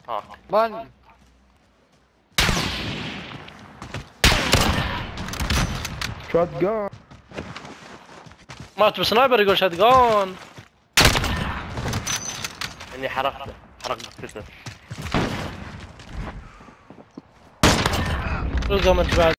هاك مان شوت جان. مات بسنايبر يقول شات جون. اني حرقت بالكتف. رزقهم انت بعد.